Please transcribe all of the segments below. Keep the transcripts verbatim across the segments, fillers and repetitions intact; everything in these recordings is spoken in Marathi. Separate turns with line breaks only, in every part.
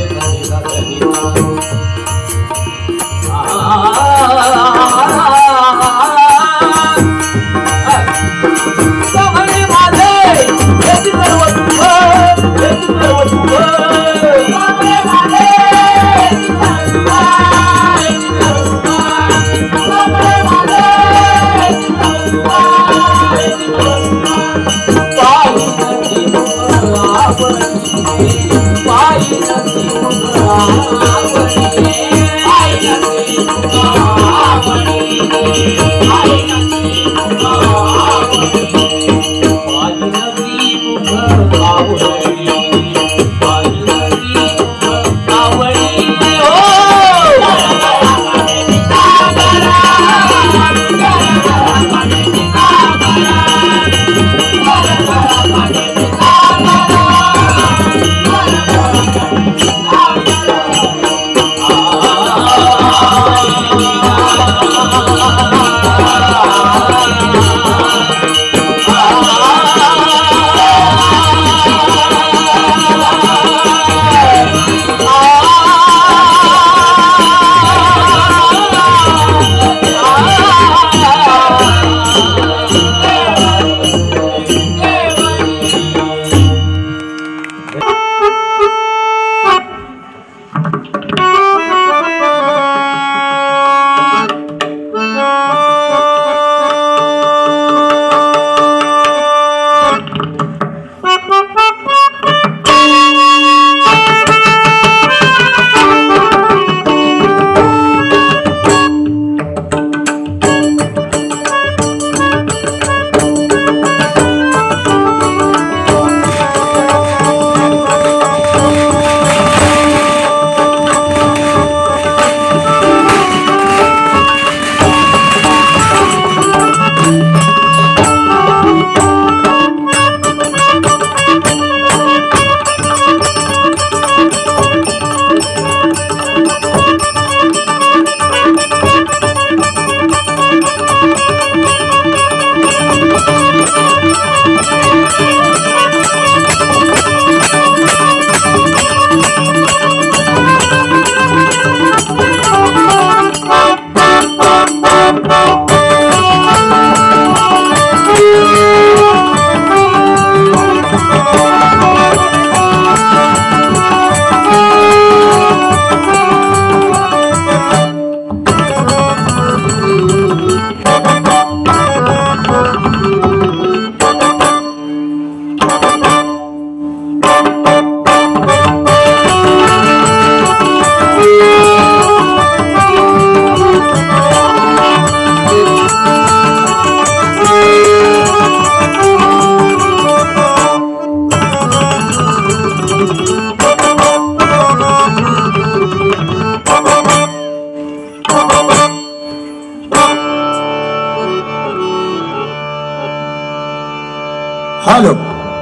हेलो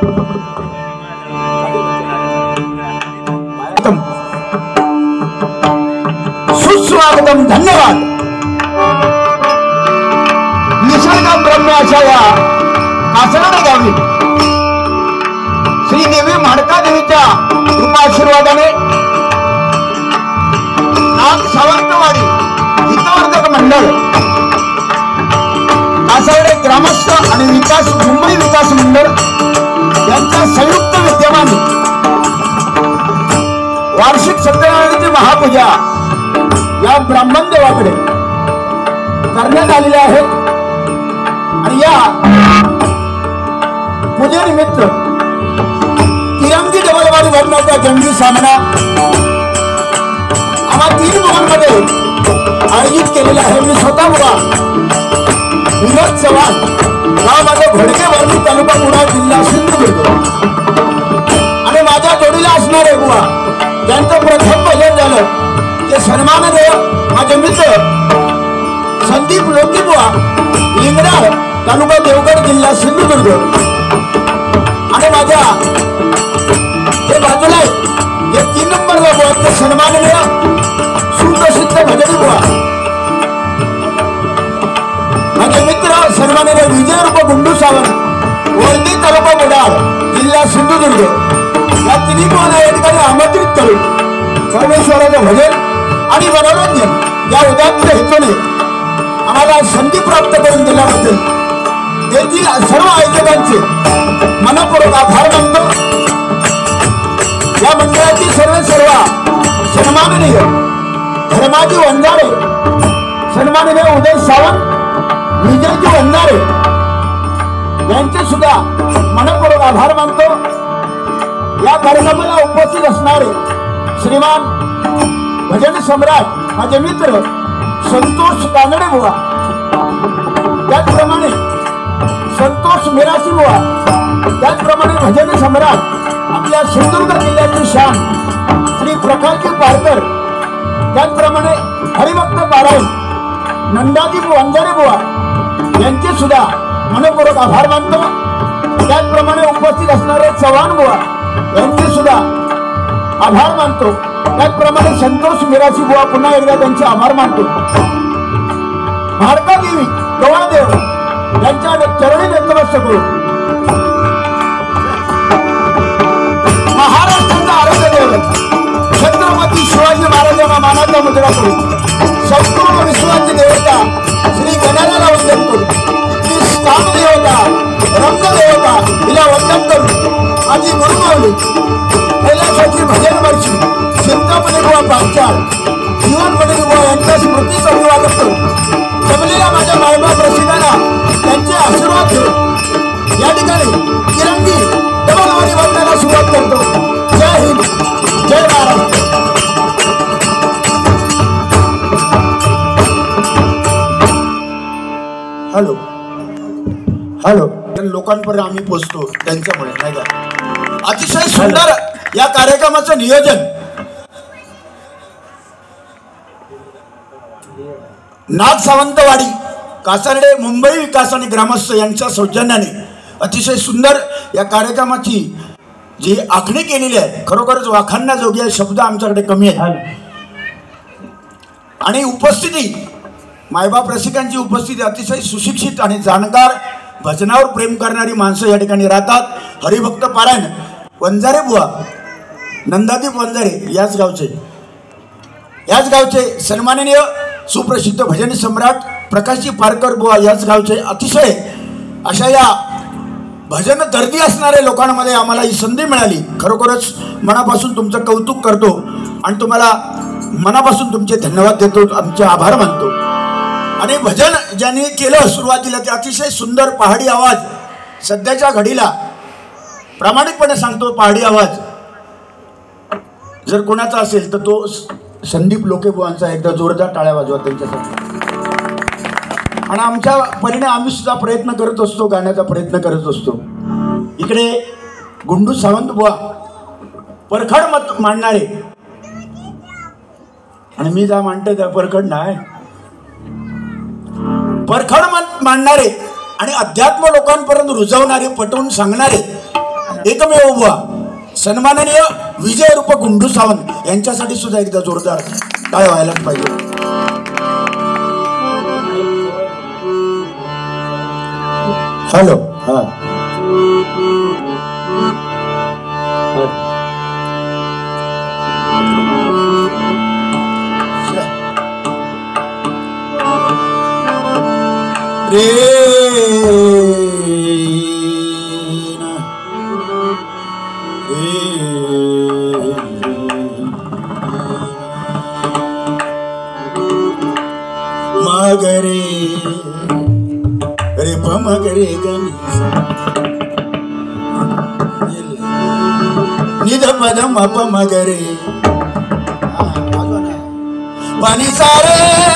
सुस्वागतम, धन्यवाद. निसर्ग ब्रह्म अशा या कासरवाडी गावी श्री देवी माडका देवीच्या कृपा आशीर्वादाने नाग सावंतवाडी हितवर्धक मंडळ, कासरवाडी ग्रामस्थ आणि विकास मुंबई विकास मंडळ यांच्या संयुक्त विद्यमाने वार्षिक सत्यनारायणाची महापूजा या ब्राह्मण देवाकडे करण्यात आलेली आहे. आणि या पूजेनिमित्त तिरंगी डबलवाडी वर्णाचा जंगी सामना आम्हा तीन मुलांमध्ये आयोजित केलेला आहे. मी स्वतः मुला विनोद चव्हाण, गाव माझं घोडके, वर्णी तालुका मुळा, जिल्हा सिंधुदुर्ग. आणि माझ्या जोडीला असणारे बुवा ज्यांचं प्रथम भजन झालं ते सन्मानदेव माझे मित्र संदीप लोकीबुवा, लिंगराळ, तालुका देवगड, जिल्हा सिंधुदुर्ग. आणि माझ्या हे बाजूला हे तीन नंबरला बुवा ते सन्माननीय सुप्रसिद्ध भजनी बुवा माझे मित्र सन्माननीय विजय रूप गुंडू सावंत, वर्णी तालुका मुडाळ, जिल्हा सिंधुदुर्ग. या तिन्ही बुवांना या ठिकाणी आमंत्रित करून परमेश्वराचं भजन आणि मनोरंजन या उदात्त हेतूने आम्हाला संधी प्राप्त करून दिल्याबद्दल येथील सर्व आयोजकांचे मनपूर्वक आभार मानतो। या मंडळाची सर्व सर्व सन्माननीय धर्माजी वंजारे, सन्माननीय उदय सावंत, विजयजी वंजारे यांचे सुद्धा मनपूर्वक आभार मानतो। या कार्यक्रमाला उपस्थित असणारे श्रीमान भजन सम्राट माझे मित्र संतोष कानडे बुवा, त्याचप्रमाणे संतोष मिरासी बुवा, त्याचप्रमाणे भजन सम्राट आपल्या सिंधुदुर्ग जिल्ह्याचे शान श्री प्रकाशजी पारकर, त्याचप्रमाणे हरिभक्त पारायण नंदाजी वंजारे बुवा यांचे सुद्धा मनपूर्वक आभार मानतो। त्याचप्रमाणे उपस्थित असणारे चव्हाण बुवा यांचे सुद्धा आभार मानतो। त्याचप्रमाणे संतोष मिरासी बुवा पुन्हा एकदा त्यांचे आभार मानतो। भारका देवी गवादेव यांच्या चरणी नतमस्तक करू। महाराष्ट्राचा आराध्य दैवत छत्रपती शिवाजी महाराजांना मानाचा मुजरा करू। संपूर्ण विश्वाची देवता श्री गणाला वंदन करू। इथली स्थान देवता रंग देवता हिला वंदन करू। माझी गुरुमाऊली कैलासाची भजन वर्षी चिंतामणी बुवा पांचाळ, जीवन पटेल बुवा यांच्या स्मृतीचं अभिवादन करू। जमलेल्या माझ्या मायबाप रसिकांना त्यांचे आशीर्वाद घेऊन या ठिकाणी तिरंगी डबलवारी वंदनाला सुरुवात करतो। जय हिंद, जय महाराष्ट्र। हॅलो हॅलो लोकांपर्यंत आम्ही पोहोचतो त्यांच्यामुळे, नाही का? अतिशय सुंदर या कार्यक्रमाचं नियोजन नाग सावंतवाडी कासारडे मुंबई विकास आणि ग्रामस्थ यांच्या सौजन्याने अतिशय सुंदर या कार्यक्रमाची जी आखणी केलेली आहे, खरोखरच वाखाणण्याजोगी शब्द आमच्याकडे कमी आहेत। आणि उपस्थिती मायबाप रसिकांची उपस्थिती अतिशय सुशिक्षित आणि जाणकार, भजनावर प्रेम करणारी माणसं या ठिकाणी राहतात। हरिभक्त पारायण वंजारे बुवा, नंदादीप वंजारे याच गावचे याच गावचे सन्माननीय सुप्रसिद्ध भजन सम्राट प्रकाशजी पारकर बुवा याच गावचे अतिशय अशा या भजन दर्दी असणाऱ्या लोकांमध्ये आम्हाला ही संधी मिळाली। खरोखरच मनापासून तुमचं कौतुक करतो आणि तुम्हाला मनापासून तुमचे धन्यवाद देतो, आमचे आभार मानतो। आणि भजन ज्यांनी केलं सुरुवातीला ते अतिशय सुंदर पहाडी आवाज, सध्याच्या घडीला प्रामाणिकपणे सांगतो पहाडी आवाज जर कोणाचा असेल तर तो संदीप लोकेबुवांचा। एकदा जोरदार टाळ्या वाजवा त्यांच्यासाठी। आणि आमच्या परीने आम्ही सुद्धा प्रयत्न करत असतो, गाण्याचा प्रयत्न करत असतो। इकडे गुंडू सावंत बुवा परखड मत मांडणारे, आणि मी जा मांडते त्या परखड नाही, परखड मत मांडणारे आणि अध्यात्म लोकांपर्यंत रुजवणारे, पटवून सांगणारे एकमेव बुवा सन्माननीय विजय रूप गुंडू सावंत यांच्यासाठी सुद्धा एकदा जोरदार टाळ्या व्हायलाच पाहिजे। हॅलो हा रे मगरे रे पमगरे गणी निध पदम अपमगरे पाणी सारे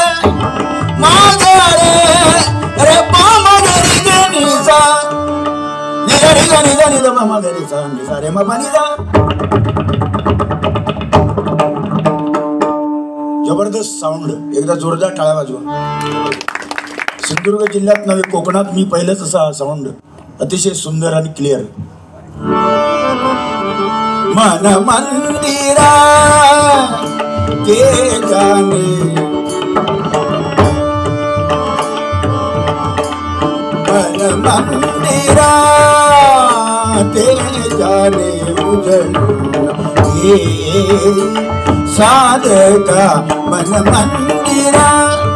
मगरे रे पमगरे गणीचा निध निध निध निध पमगरेचा सारे म पाणी जा। जबरदस्त साऊंड, एकदा जोरदार टाळ्या वाजवा। सिंधुदुर्ग जिल्ह्यात नव्हे कोकणात मी पहिलेच असा साऊंड, अतिशय सुंदर आणि क्लिअर। मन मंदिरा के गाणे मन मंदिरा ते जाने उजळून ये साधका मन मंदिरा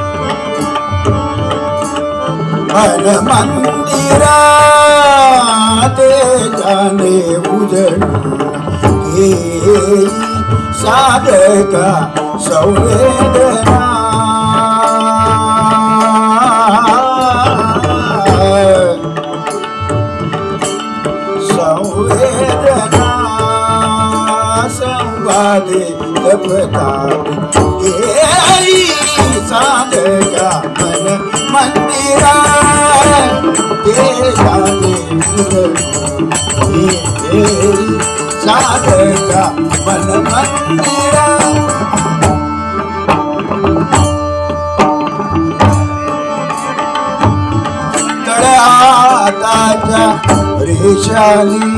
मन मंदिरा ते जाने उजळून घेई साधका संवेदना संवेदना संवादे जपता घेई साधका मन मंदिरा ते जाने घेई साधका मन मंदिरा तळहाताच्या रेशाली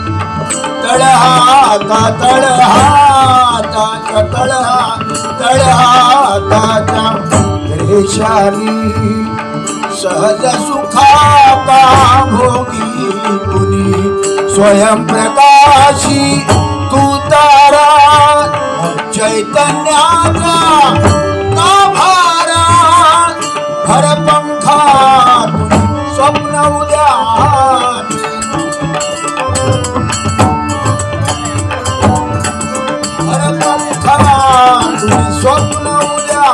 तळहाता तळहाताच्या तळहा तळहाताच्या रेशाली सहज सुखाता भोगी तुनी स्वयं प्रकाशी तू तारा चैतन्याचा गाभारा भर पंखा स्वप्न उद्या भर पंखा स्वप्न उद्या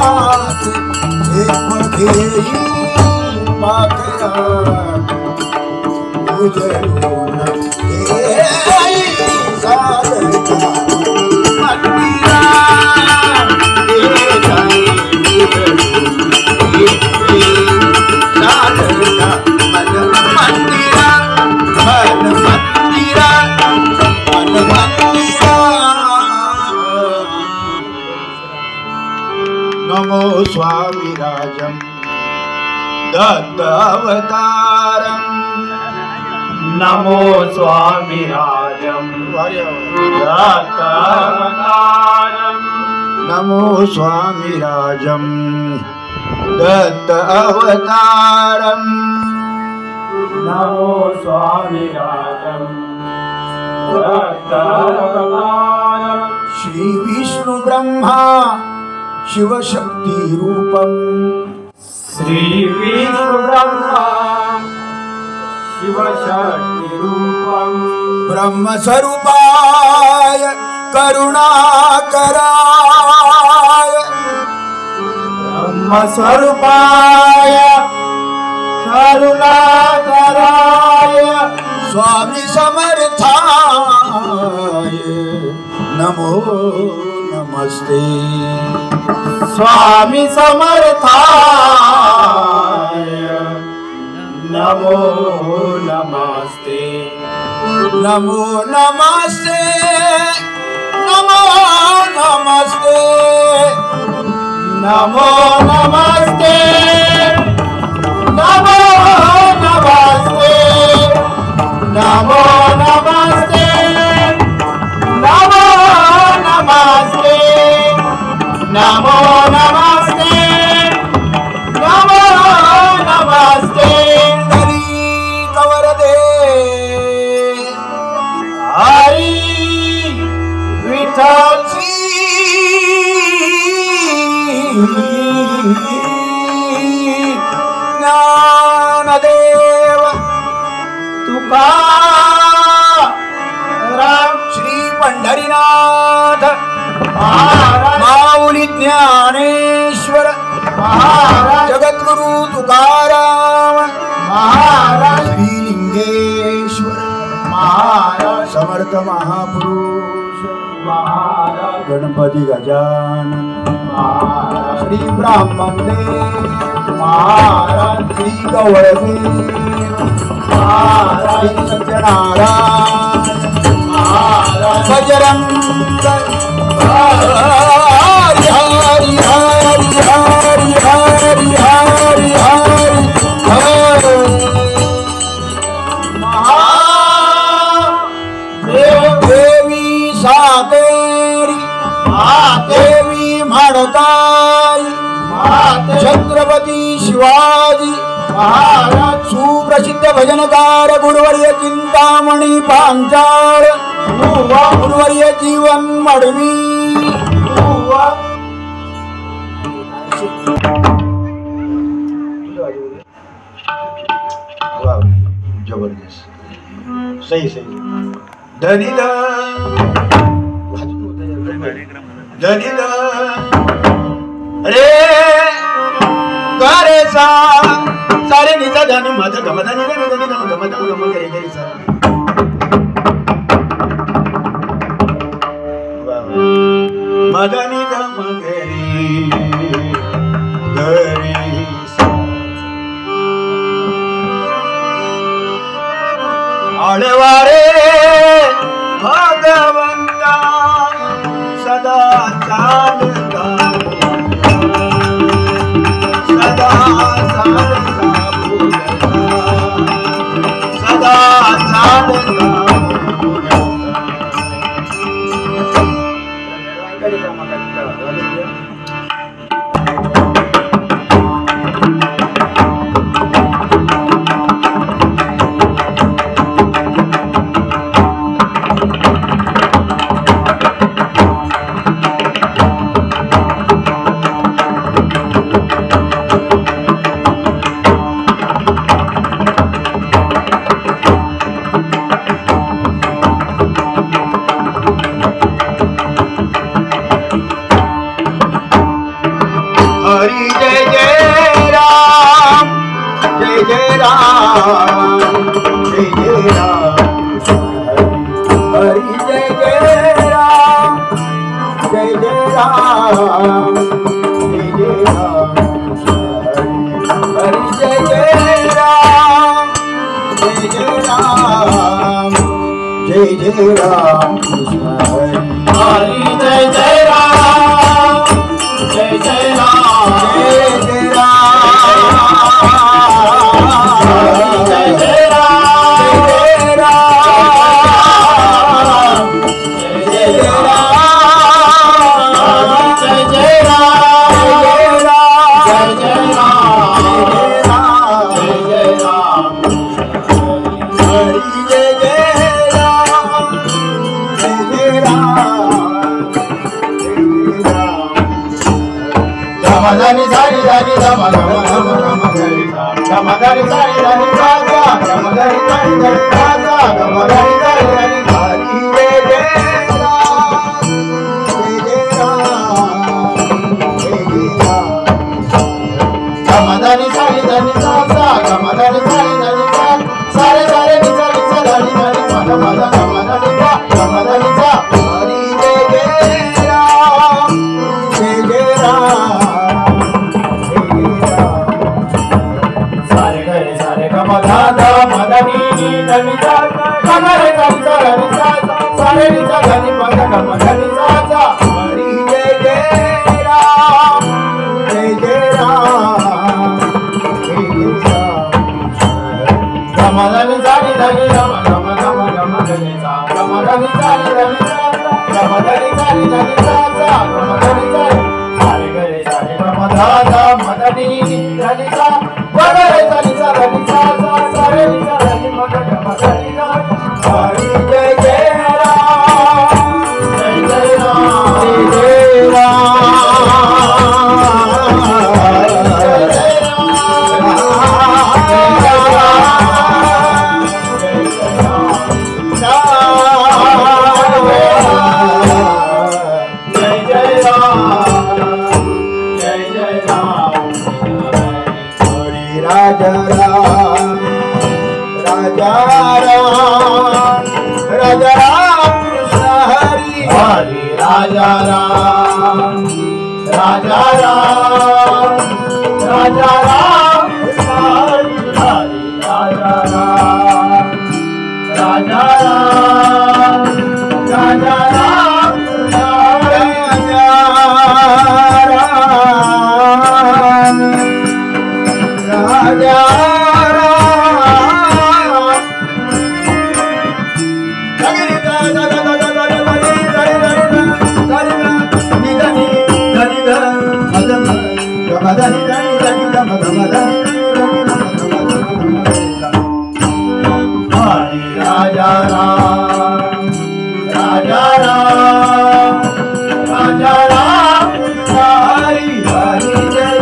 घेई पाकया उजळून घेई साधका मंदिरा ते जाने उजळून घेई साधका मन मंदिरा मन मंदिरा मन मंदिरा नमो स्वामी राजम दत्त अवतारम
नमो स्वामी राजम दत्त अवतारम
नमो स्वामी राजम दत्त अवतारम
नमो स्वामी राजम दत्त अवतारम
श्री विष्णु ब्रह्मा शिवशक्ति रूपम
श्री विष्णु ब्रह्मा शिवशक्ति रूपम
ब्रह्म स्वरूपाय करुणाकराय
ब्रह्म स्वरूपाय करुणाकराय
स्वामी समर्थाय नमो नमस्ते
स्वामी समर्थाय नमो नमस्ते
नमो नमस्ते नमो नमस्ते
नमो नमस्ते नमो नमस्ते नमो नमस्ते नमो नमस्ते नमो नमस्ते नमो नमस्ते
हरी कवर दे
हरी विठ्ठल
ज्ञानदेव
तुकाराम
श्री पंढरीनाथ
महाराज
माऊली ज्ञानेश्वर
महाराज
जगद्गुरु तुकाराम
महाराज
श्री लिंगेश्वर
महाराज
समर्थ महापुरुष
महाराज
गणपती गजानन
महाराज
श्री ब्राह्मणदेव
महाराज
श्री गवळदेव
महाराज
श्री सत्यनारायण
महाराज
बजरंग हरि हरि हरि हरि हरि हरि हरि हरि
महादेव
देवी सातेरी देवी म्हणताई छत्रपती शिवाजी
महाराज
सुप्रसिद्ध भजनकार गुरुवर्य चिंतामणी पांचाळ गुरुवर्य जीवन मडवी जबरदस्त सही सही धनीला धनीला रे गारे सा सारे निजा धनी माझा गम धनी धनी धनी गम गम गम गम करे करे सा मदनी गम गरी गरी आळवारे भगवंता सदा चालता सदा चालता सदा चालता
Raja Ram, Hari Hari Jai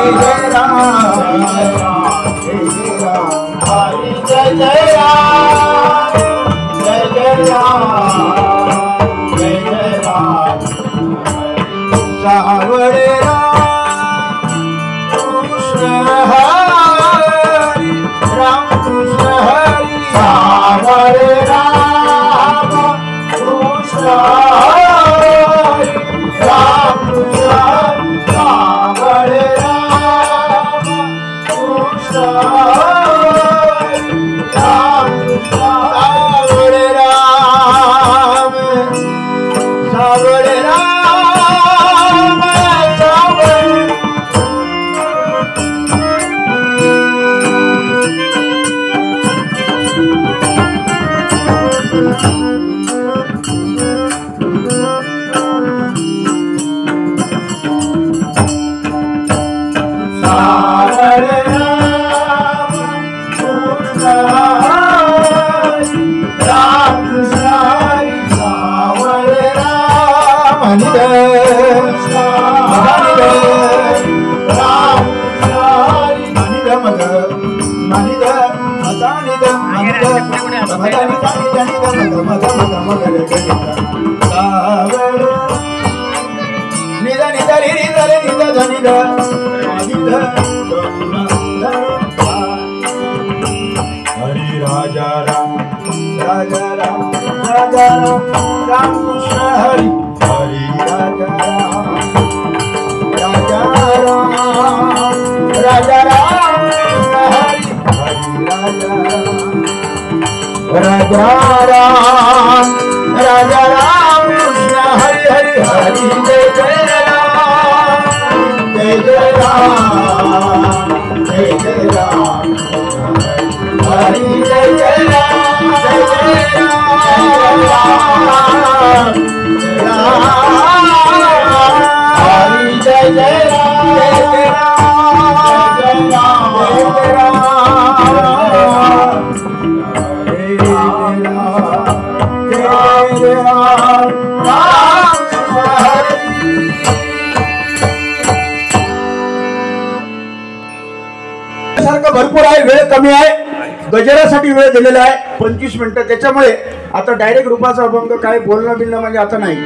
भरपूर आहे, वेळ कमी आहे, गजरासाठी वेळ दिलेला आहे पंचवीस मिनिटं. त्याच्यामुळे आता डायरेक्ट रूपाचा अभंग काय बोलणं बिलणं म्हणजे आता नाही.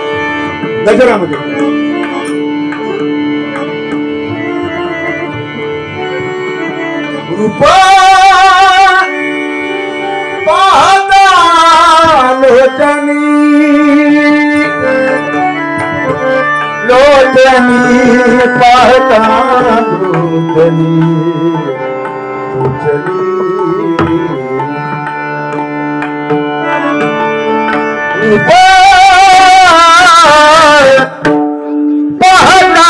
गजरामध्ये रूपा पाहता लोचनी लोचनी पाहता लोचनी रूपा पाहता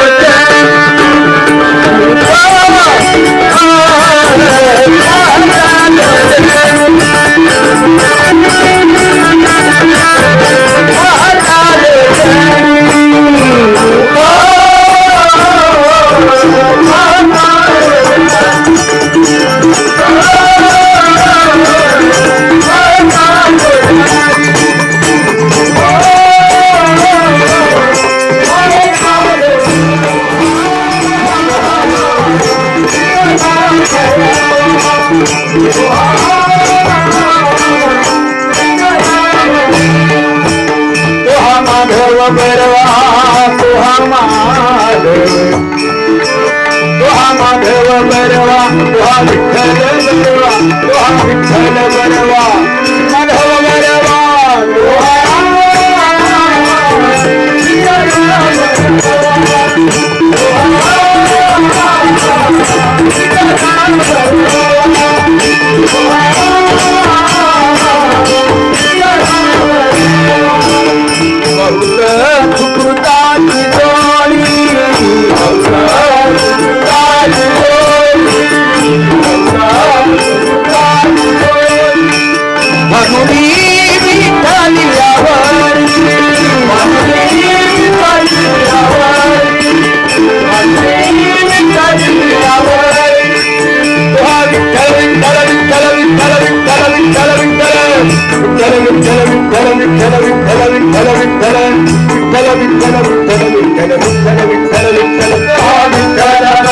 बरवा तुहा माधव तुहा माधव बरवा तुहा विठ्ठल बरवा तुहा विठ्ठल बरवा माधव बरवा सुकृताची जोडी म्हणून विठ्ठली आवडली विठ्ठल विठ्ठल विठ्ठल विठ्ठल विठ्ठल विठ्ठल विठ्ठल विठ्ठल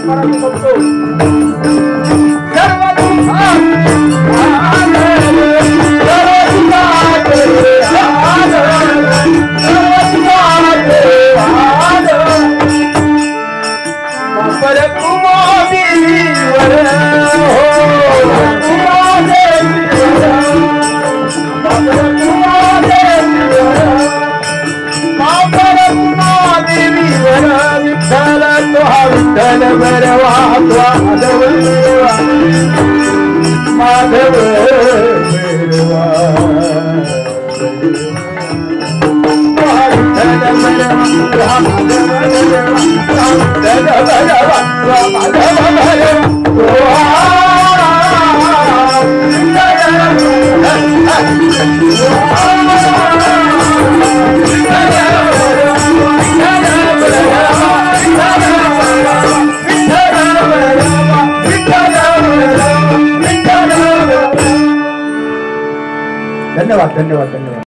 परंतु बघतो माधव धन्यवाद धन्यवाद धन्यवाद।